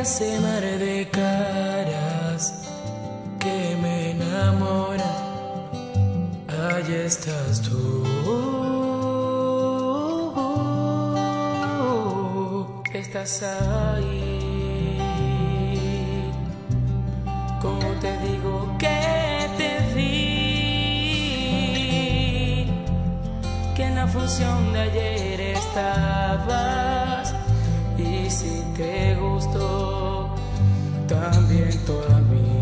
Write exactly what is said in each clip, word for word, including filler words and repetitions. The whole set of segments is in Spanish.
ese mar de caras que me enamora, allí estás tú. Estás ahí, como te digo que te vi, que en la función de ayer estabas. Y si te gustó, también tú a mí.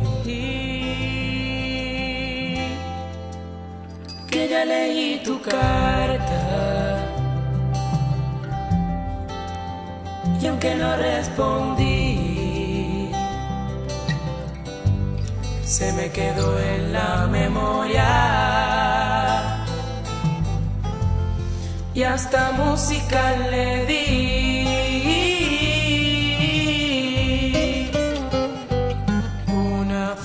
Que ya leí tu carta, y aunque no respondí, se me quedó en la memoria. Y hasta música le di. Una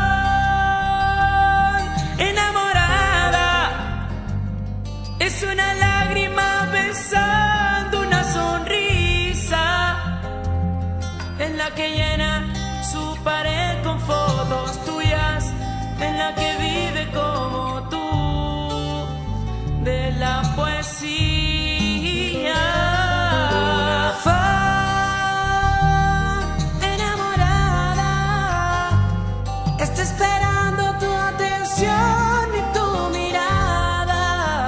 fan enamorada es una lágrima besando una sonrisa, en la que llena su pared con fotos tuyas, en la que vive como tú de la poesía. Una fan enamorada está esperando tu atención y tu mirada,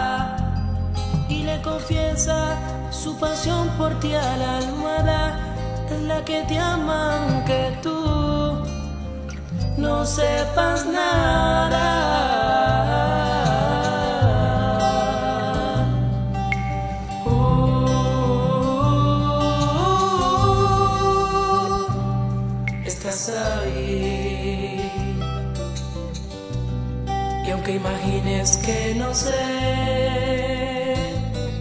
y le confiesa su pasión por ti a la almohada. Es la que te ama aunque tú no sepas nada. Estás ahí, y aunque imagines que no sé,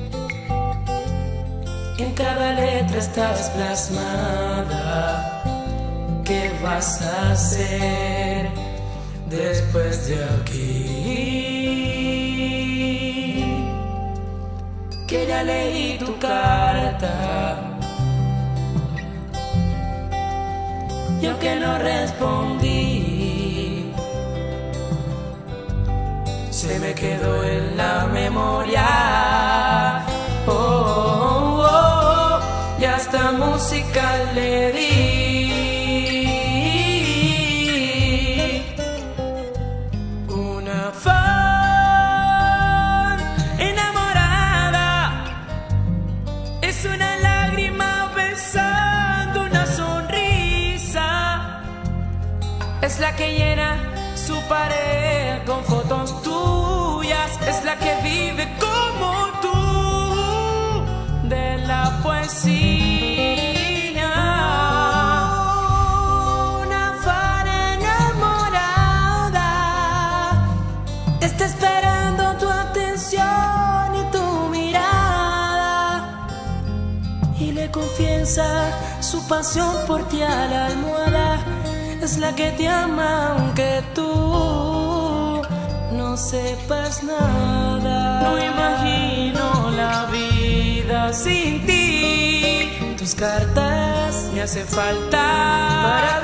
en cada letra estás plasmada. ¿Qué vas a hacer después de aquí? Que ya leí tu carta, y aunque no respondí, se me quedó en la memoria. Oh, oh, oh, y hasta música le di. Una fan enamorada es una lágrima besando una sonrisa, es la que llena su pared con fotos tuyas, es la que vive como tú de la poesía. Una fan enamorada está esperando tu atención y tu mirada, y le confiesa su pasión por ti a la almohada. Es la que te ama aunque tú no sepas nada. No imagino la vida sin ti. Tus cartas me hacen falta para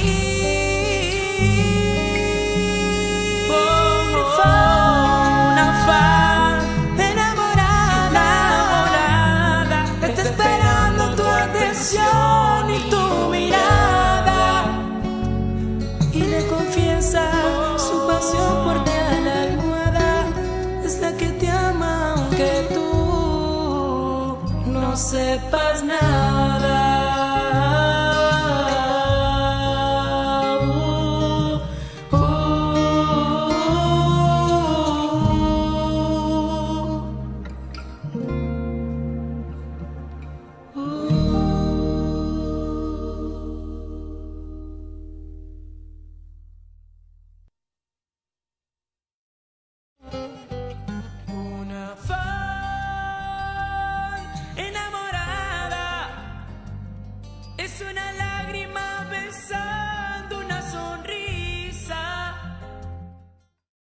vivir. Oh, oh, una fan enamorada, enamorada está esperando tu atención y tu mirada, y le confiesa su pasión por ti a la almohada. Es la que te ama aunque tú no sepas nada.